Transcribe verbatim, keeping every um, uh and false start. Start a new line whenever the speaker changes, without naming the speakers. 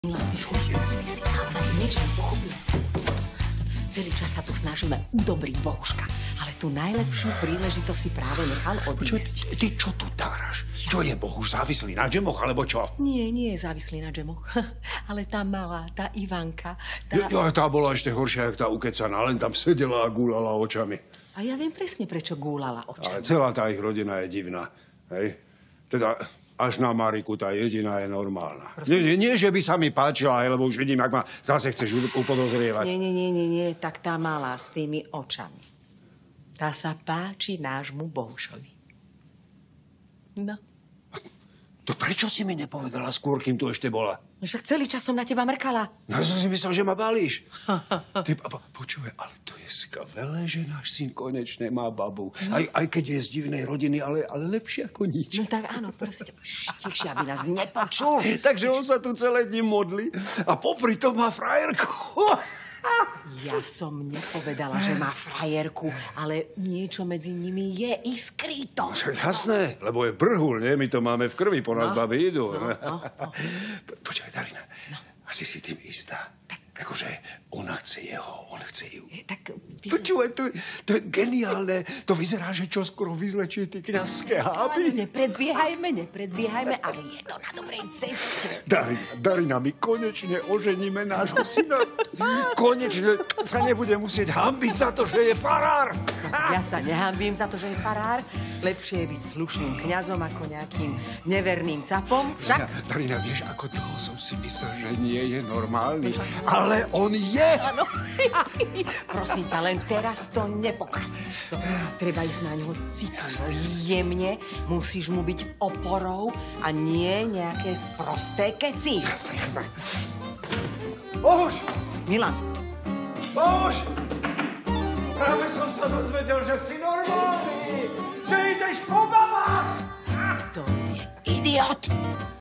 Milan, ty si naozaj niečo pochopil. Celý čas sa tu snažíme udobriť Bohuška, ale tú najlepšiu príležitosť si práve nechal odísť.
Čo, ty čo tu táraš? Ja. Čo je Bohuš závislý na džemoch, alebo čo?
Nie, nie je závislý na džemoch. Ale tá malá, tá Ivanka, tá...
Jo, tá bola ešte horšia, jak tá ukecaná. Len tam sedela a gúlala očami.
A ja viem presne, prečo gúlala očami.
Ale celá tá ich rodina je divná. Hej? Teda... Až na Mariku, tá jediná je normálna. Nie, nie, nie, že by sa mi páčila, lebo už vidím, ak ma zase chceš upodozrievať.
Nie, nie, nie, nie, nie, tak tá malá s tými očami. Tá sa páči nášmu Bohušovi. No.
To prečo si mi nepovedala skôr, kým tu ešte bola?
Však celý čas som na teba mrkala.
No ja som si myslel, že ma balíš. Ty, po, počúvaj, ale to je skvelé, že náš syn konečne má babu. No. Aj, aj keď je z divnej rodiny, ale, ale lepšie ako nič.
No tak áno, prosím ťa, tichšie, aby nás nepočul.
Takže on sa tu celé dni modlí a popri tom má frajerku.
Ja som nepovedala, že má frajerku, ale niečo medzi nimi je iskryto.
Jasné, lebo je brhul, nie? My to máme v krvi, po nás no, baby idú.
No, no, no.
Počúvaj, Darina, no. Asi si tým istá. Tak. Akože ona chce jeho, on chce ju.
Je, tak... Ty...
Počúvaj, to, to je geniálne. To vyzerá, že čo skoro vyzlečí ty kňazské háby.
Ale nepredbiehajme, nepredbiehajme, ale je to na dobrej ceste.
Darina, Darina, my konečne oženíme nášho syna. Konečne sa nebude musieť hanbiť za to, že je farár.
Ja sa nehambím za to, že je farár. Lepšie je byť slušným kňazom ako nejakým neverným capom. Však?
Darina, vieš, ako dlho som si myslel, že nie je normálny. Ale on je.
Áno. Prosím ťa, len teraz to nepokaz. Treba ísť na ňoho citlivo, jemne. Musíš mu byť oporou a nie nejaké sprosté keci.
Jasné, jasné. Bohuš!
Milan.
Bohuš! Práve som sa dozvedel, že si normálny. Že ideš po babách.
To je idiot.